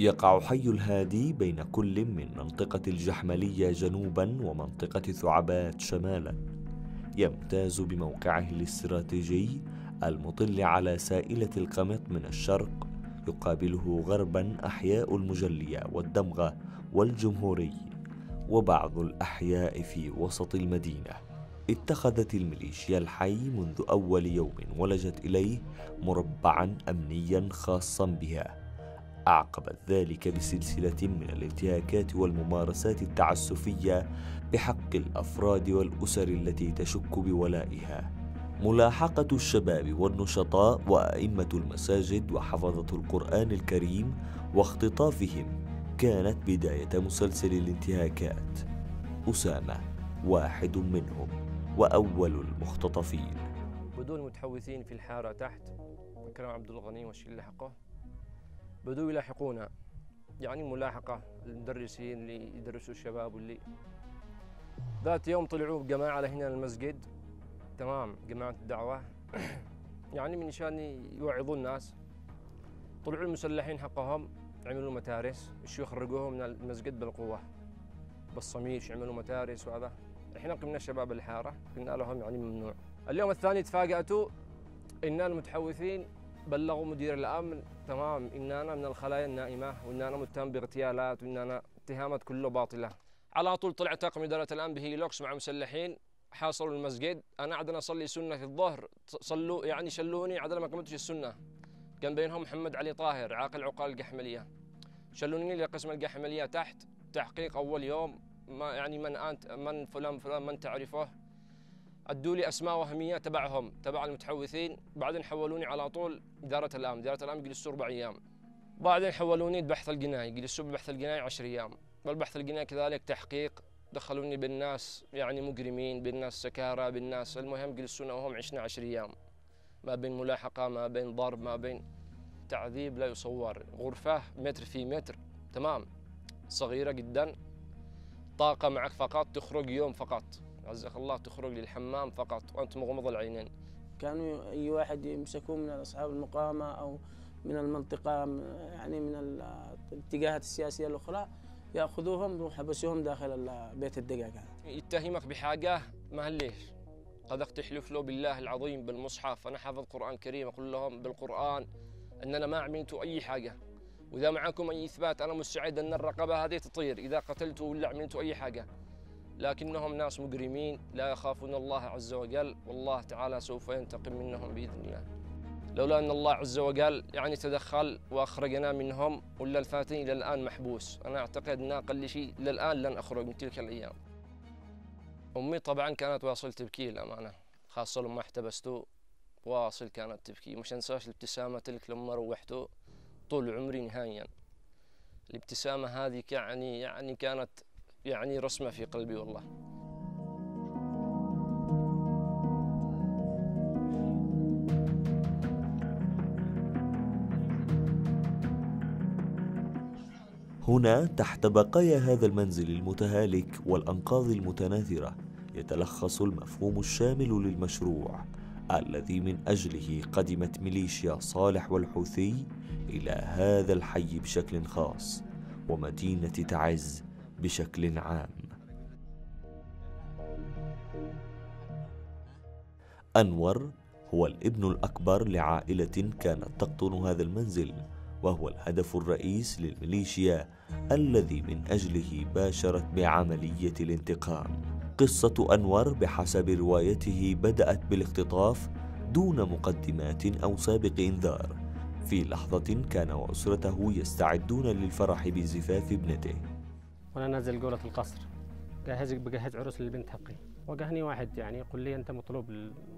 يقع حي الهادي بين كل من منطقة الجحملية جنوبا ومنطقة ثعبات شمالا. يمتاز بموقعه الاستراتيجي المطل على سائلة القمط من الشرق، يقابله غربا أحياء المجلية والدمغة والجمهوري وبعض الأحياء في وسط المدينة. اتخذت الميليشيا الحي منذ أول يوم ولجت إليه مربعا أمنيا خاصا بها، أعقبت ذلك بسلسلة من الانتهاكات والممارسات التعسفية بحق الأفراد والأسر التي تشك بولائها. ملاحقة الشباب والنشطاء وأئمة المساجد وحفظة القرآن الكريم واختطافهم كانت بداية مسلسل الانتهاكات. أسامة واحد منهم وأول المختطفين. بدون المتحوثين في الحارة تحت كرم عبد الغني والشلة حقه بدوا يلاحقونا، يعني ملاحقة المدرسين اللي يدرسوا الشباب، واللي ذات يوم طلعوا بجماعة لهنا المسجد، تمام، جماعة الدعوة يعني من شان يوعظوا الناس. طلعوا المسلحين حقهم عملوا متارس، شو يخرجوهم من المسجد بالقوة بالصميش، عملوا متارس. وهذا احنا قمنا شباب الحارة قلنا لهم يعني ممنوع. اليوم الثاني تفاجأتوا إن المتحوثين بلغوا مدير الأمن، تمام، إن أنا من الخلايا النائمة وإن أنا متهم باغتيالات وإن أنا اتهامات كله باطلة. على طول طلع طاقم إدارة الأمن بهيلوكس مع مسلحين، حاصروا المسجد. أنا عدنا أصلي سنة الظهر، صلوا يعني شلوني عدل ما قمتش السنة. كان بينهم محمد علي طاهر عاقل عقال القحملية، شلوني لقسم القحملية تحت تحقيق أول يوم. ما يعني من أنت، من فلان فلان، من تعرفه. ادوا لي اسماء وهميه تبعهم تبع المتحوثين، بعدين حولوني على طول اداره الامن. اداره الامن جلسوا 4 ايام، بعدين حولوني البحث الجنائي، جلسوا بالبحث الجنائي 10 ايام. والبحث الجنائي كذلك تحقيق، دخلوني بالناس يعني مجرمين، بالناس سكارى، بالناس، المهم جلسونا وهم عشنا 10 ايام، ما بين ملاحقه، ما بين ضرب، ما بين تعذيب لا يصور. غرفه متر في متر، تمام، صغيره جدا، طاقه معك فقط، تخرج يوم فقط، عزك الله، تخرج للحمام فقط وأنت مغمض العينين. كانوا أي واحد يمسكوه من أصحاب المقاومة أو من المنطقة، يعني من الاتجاهات السياسية الأخرى، يأخذوهم ويحبسوهم داخل بيت الدقاق. يتهمك بحاجة ما ليش قد تحلف له بالله العظيم بالمصحف أنا حافظ قرآن كريم، أقول لهم بالقرآن أن أنا ما عملت أي حاجة، وإذا معكم أي إثبات أنا مستعد أن الرقبة هذه تطير إذا قتلت ولا عملت أي حاجة. لكنهم ناس مجرمين لا يخافون الله عز وجل، والله تعالى سوف ينتقم منهم بإذن الله. لولا أن الله عز وجل يعني تدخل وأخرجنا منهم، ولا الفاتن إلى الآن محبوس. أنا أعتقد أن أقل شيء إلى الآن لن أخرج من تلك الأيام. أمي طبعا كانت واصل تبكي للأمانة، خاصة لما احتبستوا، واصل كانت تبكي. مش أنساش الابتسامة تلك لما روحته طول عمري نهائيا. الابتسامة هذه يعني كانت يعني رسمة في قلبي والله. هنا تحت بقايا هذا المنزل المتهالك والأنقاض المتناثرة يتلخص المفهوم الشامل للمشروع الذي من أجله قدمت ميليشيا صالح والحوثي إلى هذا الحي بشكل خاص ومدينة تعز بشكل عام. أنور هو الابن الأكبر لعائلة كانت تقطن هذا المنزل، وهو الهدف الرئيس للميليشيا الذي من أجله باشرت بعملية الانتقام. قصة أنور بحسب روايته بدأت بالاختطاف دون مقدمات أو سابق إنذار، في لحظة كان وأسرته يستعدون للفرح بزفاف ابنته. وأنا نازل جولة القصر بجهز عرس للبنت حقي، واجهني واحد يعني يقول لي أنت مطلوب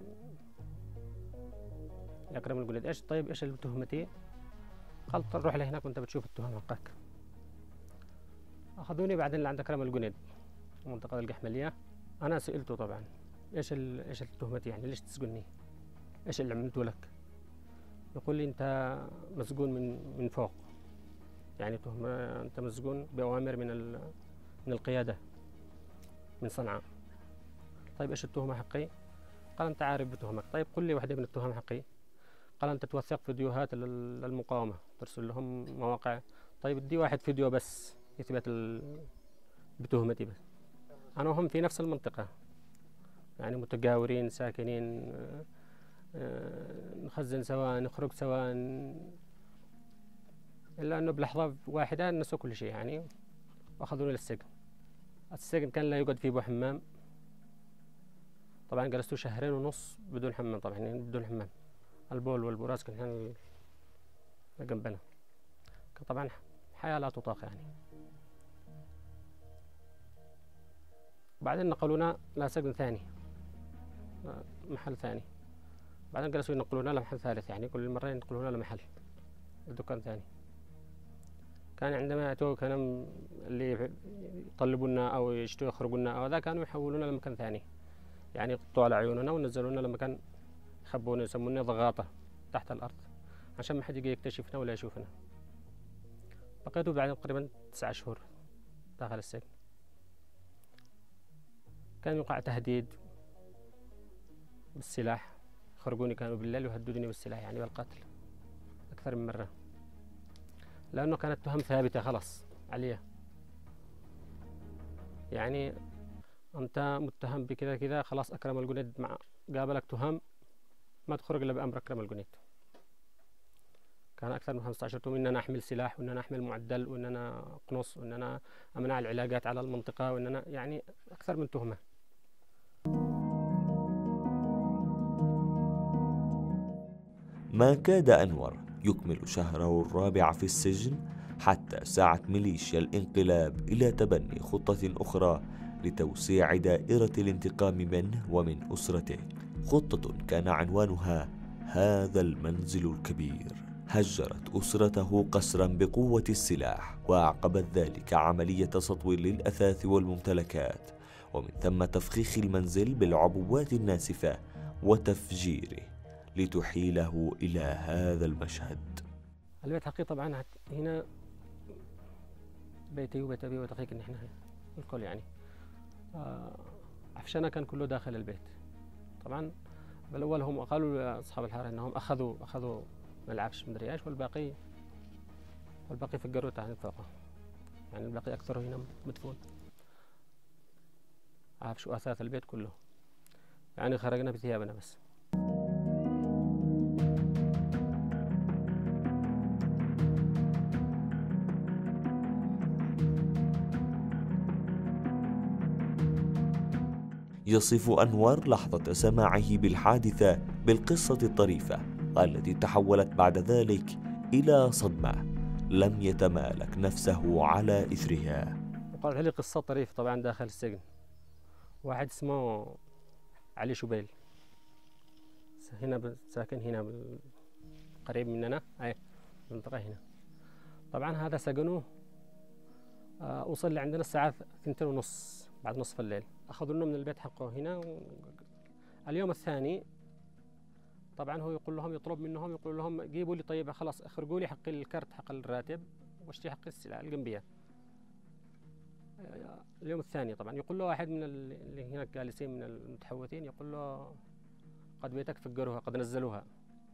لأكرم الجنيد. إيش طيب إيش تهمتي؟ قال روح لهناك وأنت بتشوف التهم حقك. أخذوني بعدين لعند أكرم الجنيد منطقة القحملية. أنا سئلته طبعا إيش التهمتي، يعني ليش تسجني؟ إيش اللي عملته لك؟ يقول لي أنت مسجون من فوق، يعني تهمة أنت مسجون بأوامر من القيادة من صنعاء. طيب إيش التهمة حقي؟ قال أنت عارف بتهمك. طيب قل لي واحدة من التهم حقي. قال أنت توثق فيديوهات للمقاومة، ترسل لهم مواقع طيب بدي واحد فيديو بس يثبت بتهمتي بس. أنا وهم في نفس المنطقة، يعني متجاورين ساكنين، نخزن سوا، نخرج سوا، إلا أنه بلحظة واحدة نسوا كل شيء يعني، وأخذوني للسجن. السجن كان لا يوجد فيه بو حمام. طبعا جلست 2.5 شهور بدون حمام، طبعا يعني بدون حمام. البول والبراز كان جنبنا. طبعا حياة لا تطاق يعني. بعدين نقلونا لسجن ثاني، محل ثاني. بعدين جلسوا ينقلونا لمحل ثالث، يعني كل مرة ينقلونا لمحل دكان ثاني. كان عندما يأتوا كانوا اللي يطلبونا أو يشتوا يخرجونا أو ذا كانوا يحولونا لمكان ثاني، يعني يقطوا على عيوننا ونزلونا لمكان يخبونا، يسمونه ضغاطة تحت الأرض عشان ما حد يجي يكتشفنا ولا يشوفنا. بقيت بعد تقريبا 9 شهور داخل السجن. كان يوقع تهديد بالسلاح، يخرجوني كانوا بالليل ويهددوني بالسلاح يعني بالقتل أكثر من مرة، لأنه كانت تهم ثابتة خلاص عليها. يعني أنت متهم بكذا كذا، خلاص أكرم الجنيد مع قابلك تهم، ما تخرج إلا بأمر أكرم الجنيد. كان أكثر من 15 تهم إن أنا أحمل سلاح، وإن أنا أحمل معدل، وإن أنا أقنص، وإن أنا أمنع العلاقات على المنطقة، وإن أنا يعني أكثر من تهمة. ما كاد أنور يكمل شهره الرابع في السجن حتى سعت ميليشيا الانقلاب إلى تبني خطة أخرى لتوسيع دائرة الانتقام منه ومن أسرته، خطة كان عنوانها هذا المنزل الكبير. هجرت أسرته قسرا بقوة السلاح، وأعقبت ذلك عملية سطو للأثاث والممتلكات، ومن ثم تفخيخ المنزل بالعبوات الناسفة وتفجيره لتحيله إلى هذا المشهد. البيت حقي طبعا هنا بيتي وبيت أبي وبيت أخيك، إن إحنا الكل يعني عفشنا كان كله داخل البيت. طبعا بالأول هم قالوا أصحاب الحارة إنهم أخذوا من العفش مدري إيش، والباقي فجروا تحت فوقه، يعني الباقي أكثره هنا مدفون، عفش وأثاث البيت كله، يعني خرجنا بثيابنا بس. يصف أنور لحظة سماعه بالحادثة بالقصة الطريفة التي تحولت بعد ذلك إلى صدمة لم يتمالك نفسه على إثرها. وقال لي قصة طريفة طبعا داخل السجن. واحد اسمه علي شبيل، هنا ساكن هنا قريب مننا، أي المنطقة هنا. طبعا هذا سجنوه، وصل لعندنا الساعة 2:30 بعد نصف الليل. أخذوا لنا من البيت حقه هنا. اليوم الثاني طبعا هو يقول لهم، يطلب منهم، يقول لهم جيبوا لي، طيب خلاص اخرجوا لي حق الكرت حق الراتب واشتري حق السلع الجنبية. اليوم الثاني طبعا يقول له واحد من اللي هناك جالسين من المتحوثين، يقول له قد بيتك فجروها، قد نزلوها.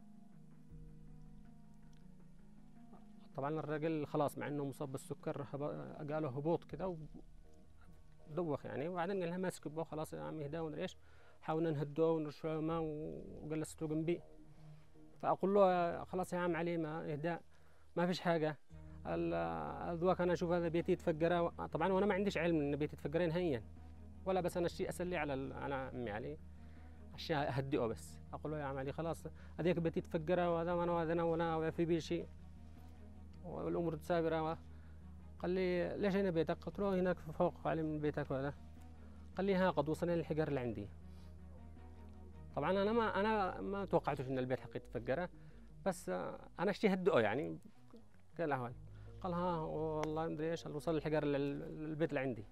طبعا الراجل خلاص مع انه مصاب بالسكر قالوا هبوط كده ودوخ يعني. وبعدين قال لها ماسك بو، خلاص يا عمي اهدى ومدري ايش. حاولنا نهدوه ونرشوا ماء وجلسته جنبي. فاقول له خلاص يا عم علي ما اهدى، ما فيش حاجه. الذواك انا اشوف هذا بيتي يتفجر. طبعا وانا ما عنديش علم ان بيتي يتفجر نهائيا، ولا بس انا الشيء اسلي على عمي علي اشياء اهدئه بس. اقول له يا عم علي خلاص هذيك بيتي يتفجر وهذا وانا ولا في بي شيء والامور سابره. قال لي ليش هنا بيتك؟ قلت له هناك فوق علي من بيتك وهذا. قال لي ها قد وصلنا للحجر اللي عندي. طبعا انا ما توقعتش ان البيت حقي يتفجر، بس انا اشتي هدئه يعني كالاهوال. قال ها والله مدري ايش وصل الحجر البيت اللي عندي.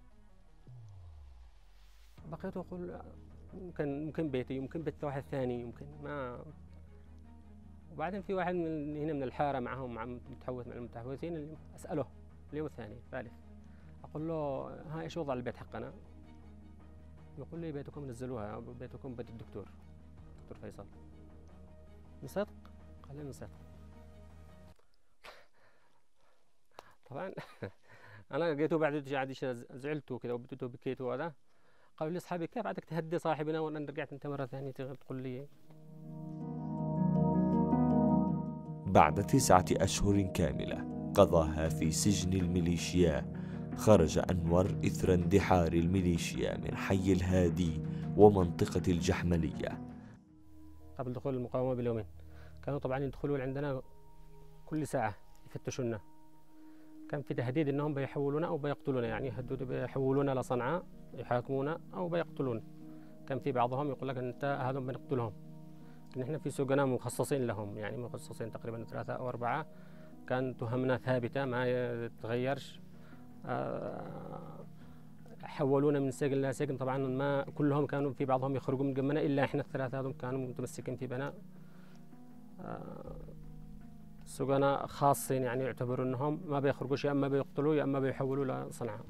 بقيت اقول ممكن بيتي، يمكن بيت واحد ثاني، يمكن ما. وبعدين في واحد من هنا من الحاره معهم مع متحوث مع المتحوثين، اللي اساله اليوم الثاني الثالث، اقول له ها ايش وضع البيت حقنا؟ يقول لي بيتكم نزلوها، بيتكم بيت دكتور فيصل. من صدق؟ قال لي من صدق. طبعا انا لقيته بعد عادي زعلت وكذا وبديته بكيت وهذا. قالوا لي اصحابي كيف عادك تهدي صاحبنا وانا رجعت انت مره ثانيه تقول لي. بعد 9 أشهر كاملة قضاها في سجن الميليشيا، خرج أنور إثر اندحار الميليشيا من حي الهادي ومنطقة الجحملية. قبل دخول المقاومة باليومين كانوا طبعا يدخلوا عندنا كل ساعة يفتشونا. كان في تهديد انهم بيحولونا او بيقتلونا، يعني يهددوا بيحولونا لصنعاء يحاكمونا او بيقتلون. كان في بعضهم يقول لك انت هذول بنقتلهم. نحن في سجناء مخصصين لهم، يعني مخصصين تقريبا 3 أو 4. كان تهمنا ثابتة ما يتغيرش. حولونا من سجن لسجن. طبعا ما كلهم كانوا، في بعضهم يخرجوا من جمنا الا احنا الثلاثه هذول كانوا متمسكين في بناء سجناء خاصين، يعني يعتبروا انهم ما بيخرجوش، يا اما بيقتلوا يا اما بيحولوا لصنعاء.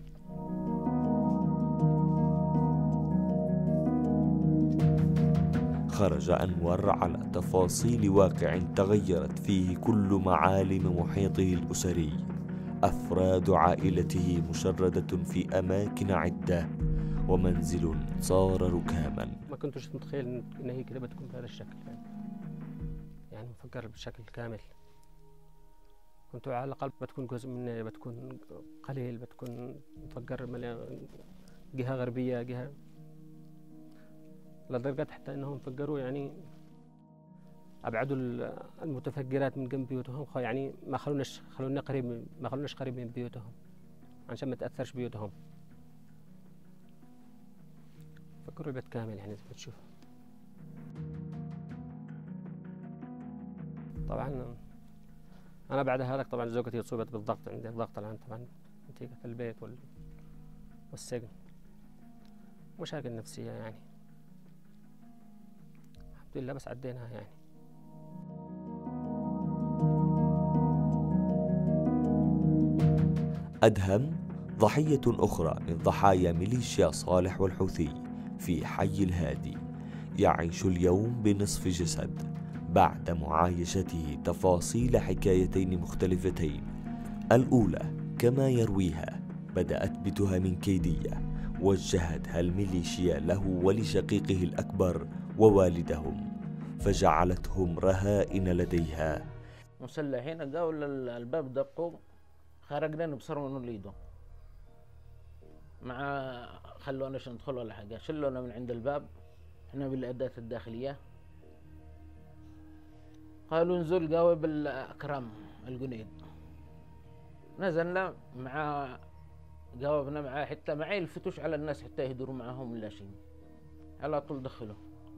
خرج أنور على تفاصيل واقع تغيرت فيه كل معالم محيطه الأسري. أفراد عائلته مشردة في أماكن عدة، ومنزل صار ركاما. ما كنتش متخيل إن هي كده بتكون بهذا الشكل، يعني مفكر بشكل كامل. كنت على الأقل بتكون جزء مني، بتكون قليل، بتكون مفكر جهة غربية، جهة لدرجة حتى إنهم فكروا يعني أبعدوا المتفجرات من جنب بيوتهم، يعني ما خلوناش قريب من بيوتهم عشان ما تأثرش بيوتهم. فكروا البيت كامل يعني زي ما تشوف. طبعا أنا بعد هذا طبعا زوجتي أصيبت بالضغط، عندي ضغط الآن طبعا نتيجة البيت والسجن، مشاكل نفسية يعني. الحمد لله بس عديناها يعني. أدهم ضحية أخرى من ضحايا ميليشيا صالح والحوثي في حي الهادي، يعيش اليوم بنصف جسد بعد معايشته تفاصيل حكايتين مختلفتين. الأولى كما يرويها بدأت بتهم كيدية وجهتها الميليشيا له ولشقيقه الأكبر ووالدهم، فجعلتهم رهائن لديها. مسلحين قالوا الباب دقوا، خرجنا نبصر من ليدو، مع خلوناش ندخل ولا حاجة، شلونا من عند الباب احنا بالأداة الداخلية. قالوا نزول قاوي بالأكرام الجنيد، نزلنا مع جاوبنا معاه، حتى معي الفتوش على الناس حتى يهدروا معاهم ولا شيء، على طول دخلوا.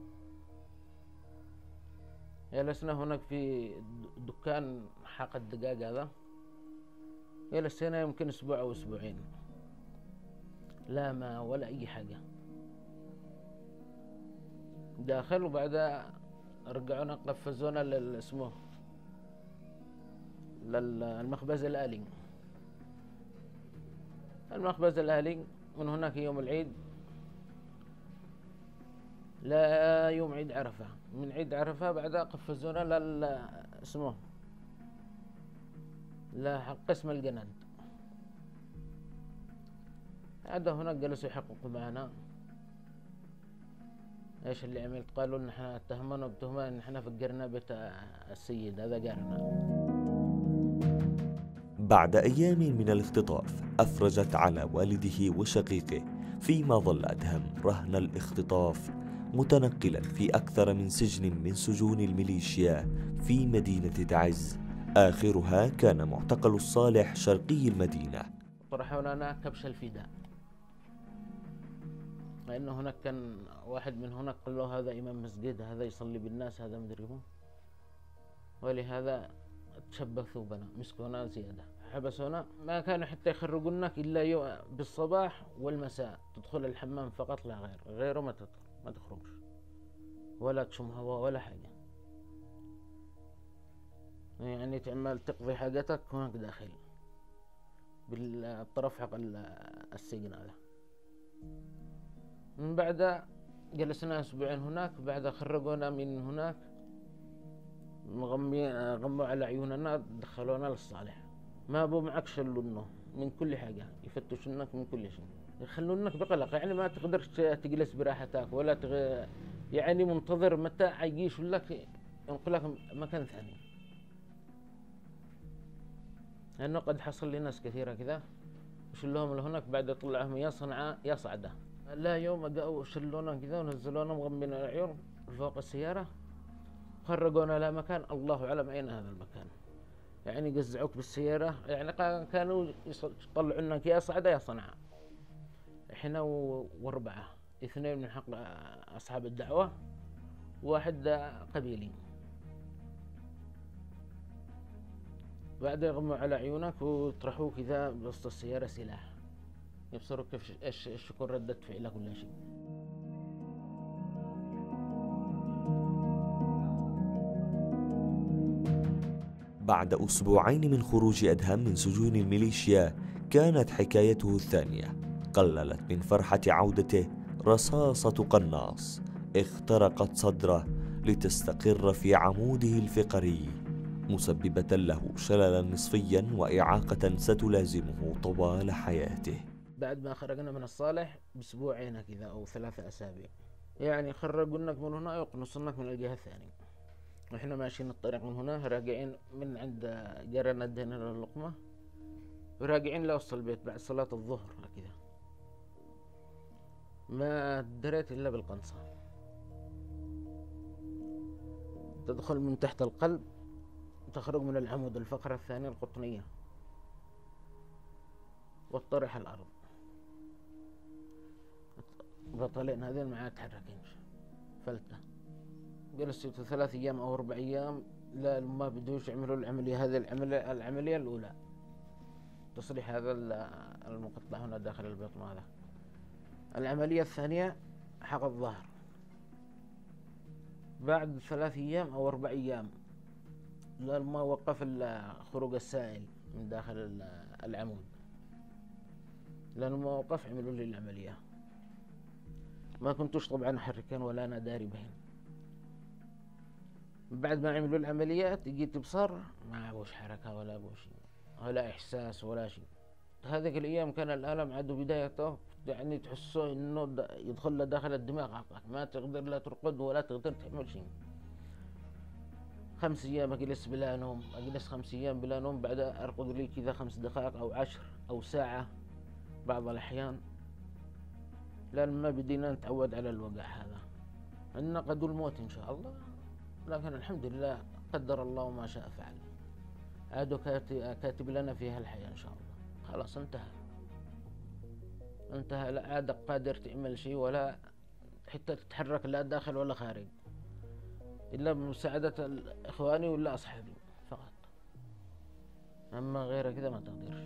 جلسنا هناك في دكان حاق الدقاق هذا، جلسنا يمكن أسبوع أو أسبوعين، لا ما ولا أي حاجة داخل. وبعد رجعونا قفزونا اسمه للمخبز الآلي. المخبز الآلي من هناك يوم العيد، لا يوم عيد عرفة، من عيد عرفة بعدها قفزونا اسمه قسم الجند. عادوا هناك جلسوا يحققوا معنا ايش اللي عملت. قالوا ان احنا اتهمونا بتهمة ان احنا فجرنا بيت السيد هذا جارنا. بعد أيام من الاختطاف أفرجت على والده وشقيقه، فيما ظل أدهم رهن الاختطاف متنقلا في أكثر من سجن من سجون الميليشيا في مدينة تعز. آخرها كان معتقل الصالح شرقي المدينة. طرحوا لنا كبش الفداء، لأنه هناك كان واحد من هناك قال له هذا إمام مسجد، هذا يصلي بالناس، هذا مدري هو، ولهذا تشبثوا بنا، مسكونا زيادة، حبسونا. ما كانوا حتى يخرجونك إلا بالصباح والمساء، تدخل الحمام فقط لا غير، غيره ما تخرجش ولا تشم هواء ولا حاجة، يعني تعمل تقضي حاجتك هناك داخل بالطرف حق السجن هذا. من بعد جلسنا أسبوعين هناك، بعد خرجونا من هناك غموا على عيوننا، دخلونا للصالح. ما بو معك شلونه من كل حاجة، يفتشونك من كل شيء، يخلونك بقلق، يعني ما تقدرش تجلس براحتك ولا يعني منتظر متى عيجيش لك ينقلك مكان ثاني. لأنه قد حصل لي ناس كثيرة كذا وشلوهم لهناك بعد طلعهم يا صنعاء يا صعدة. لا يوم جاءوا شلونا كذا ونزلونا مغمين العيون فوق السيارة، خرجونا إلى مكان الله أعلم أين هذا المكان، يعني قزعوك بالسيارة، يعني كانوا يطلعوا لنا يا صعدة يا صنعاء. احنا واربعة، اثنين من حق أصحاب الدعوة وواحد قبيلي. بعد يغموا على عيونك ويطرحوك كذا بوسط السيارة سلاح، يبصروا كيف ايش يكون ردة فعلك ولا شيء. بعد أسبوعين من خروج أدهم من سجون الميليشيا كانت حكايته الثانية. قللت من فرحة عودته رصاصة قناص اخترقت صدره لتستقر في عموده الفقري، مسببة له شللا نصفيا وإعاقة ستلازمه طوال حياته. بعد ما خرجنا من الصالح بأسبوعين كذا أو 3 أسابيع، يعني خرجونك من هنا يقنصونك من الجهة الثانية، وإحنا ماشيين الطريق من هنا راجعين من عند جارنا ادينا اللقمة وراجعين لوسط البيت بعد صلاة الظهر كذا، ما دريت إلا بالقنصة تدخل من تحت القلب تخرج من العمود الفقرة الثانية القطنية وتطرح الأرض. بطلين هذين ما يتحركينش فلتة. جلست 3 أيام أو 4 أيام لا ما بدوش يعملوا العملية هذه العملية الأولى، تصليح هذا المقطع هنا داخل البطن هذا. العملية الثانية حق الظهر بعد 3 أيام أو 4 أيام لما وقف خروج السائل من داخل العمود، لأنه ما وقف عملوا لي العملية. ما كنتوش طبعا أحركين ولا أنا داري بهن. بعد ما عملوا العمليات جيت بصر ما أبوش حركة ولا أبوش ولا إحساس ولا شيء. هذيك الأيام كان الألم عدو بدايته، يعني تحسه إنه يدخل له داخل الدماغ عقلك، ما تقدر لا ترقد ولا تقدر تعمل شيء. 5 أيام أجلس بلا نوم، أجلس 5 أيام بلا نوم، بعد أرقد لي كذا 5 دقائق أو 10 أو ساعة بعض الأحيان، لأن ما بدينا نتعود على الوجع هذا. عندنا قد الموت إن شاء الله، لكن الحمد لله قدر الله ما شاء فعل. عادوا كاتب لنا فيها الحياة إن شاء الله. خلاص انتهى، لا عاد قادر تعمل شيء ولا حتى تتحرك لا داخل ولا خارج، إلا بمساعدة إخواني ولا أصحابي فقط، أما غير كذا ما تقدرش.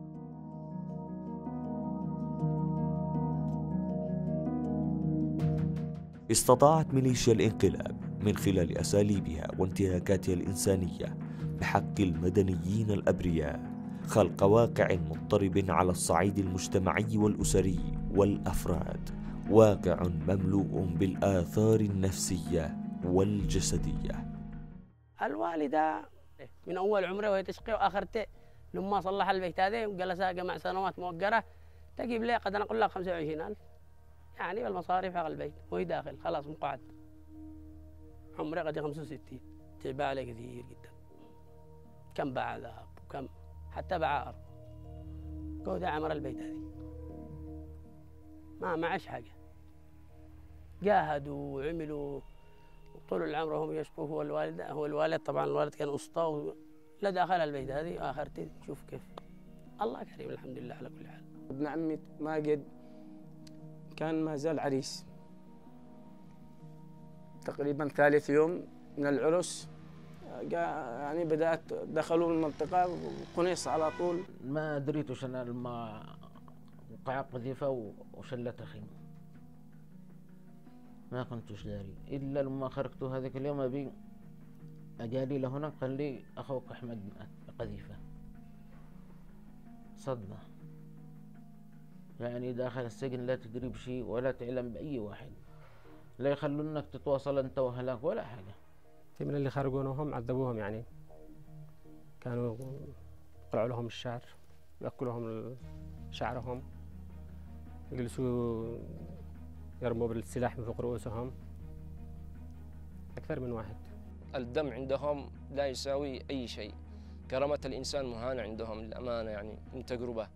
استطاعت ميليشيا الانقلاب من خلال أساليبها وانتهاكاتها الإنسانية بحق المدنيين الأبرياء خلق واقع مضطرب على الصعيد المجتمعي والأسري والأفراد، واقع مملوء بالآثار النفسية والجسدية. الوالدة من أول عمره وهي تشقي وآخرته لما صلح البيت هذا وجلسها جمع سنوات موقرة تجيب لي قد أنا أقول لك 25,000 يعني بالمصاريف حق البيت وهي داخل خلاص مقعد. عمري قد 65 تعبى عليه كثير جدا. كم باع ذهب وكم حتى باع أرض كودا عمر البيت هذه ما معش حاجة. جاهدوا وعملوا طول العمر هم يشقوا. هو الوالد طبعا الوالد كان أسطى لا داخل البيت هذه آخرتي شوف كيف. الله كريم الحمد لله على كل حال. ابن عمي ماجد كان ما زال عريس، تقريبا 3 يوم من العرس يعني بدأت دخلوا المنطقة وقنيص على طول. ما دريتش أنا لما وقع قذيفة وشلت أخي، ما كنتش داري إلا لما خرجت هذاك اليوم أبي أجالي لهنا قال لي أخوك أحمد قذيفة. صدمة، يعني داخل السجن لا تدري بشيء ولا تعلم بأي واحد، لا يخلونك تتواصل أنت وهلاك ولا حاجة. في من اللي خرجونهم عذبوهم، يعني كانوا يقلعوا لهم الشعر، يأكلوهم شعرهم، يجلسوا يرموا بالسلاح من فوق رؤوسهم. أكثر من واحد. الدم عندهم لا يساوي أي شيء، كرامة الإنسان مهانة عندهم للأمانة، يعني من تجربة.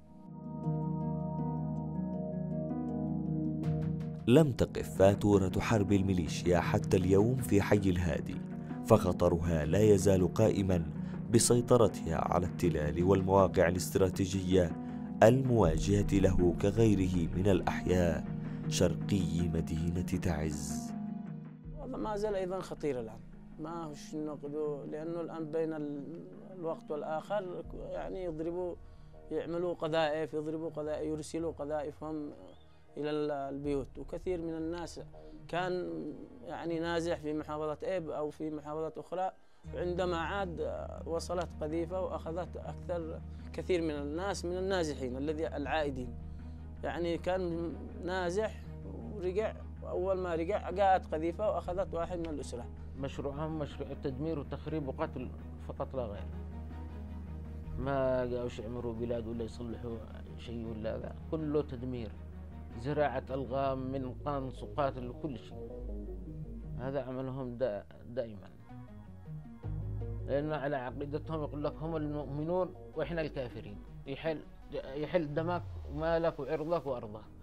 لم تقف فاتورة حرب الميليشيا حتى اليوم في حي الهادي، فخطرها لا يزال قائما بسيطرتها على التلال والمواقع الاستراتيجية المواجهة له كغيره من الأحياء شرقي مدينة تعز. والله ما زال أيضا خطير الآن، ما هوش نقدو، لأنه الآن بين الوقت والآخر يعني يعملوا قذائف، يرسلوا قذائفهم إلى البيوت. وكثير من الناس كان يعني نازح في محافظة إيب أو في محافظات أخرى، عندما عاد وصلت قذيفة وأخذت كثير من الناس من النازحين العائدين. يعني كان نازح ورجع، وأول ما رجع جاءت قذيفة وأخذت واحد من الأسرة. مشروعهم مشروع تدمير وتخريب وقتل فقط لا غير. ما جاوش يعمروا بلاد ولا يصلحوا شيء ولا هذا، كله تدمير، زراعة ألغام من قنص وقاتل وكل شيء. هذا عملهم دائما، لأن على عقيدتهم يقول لك هم المؤمنون وإحنا الكافرين. يحل دمك ومالك وعرضك وأرضك.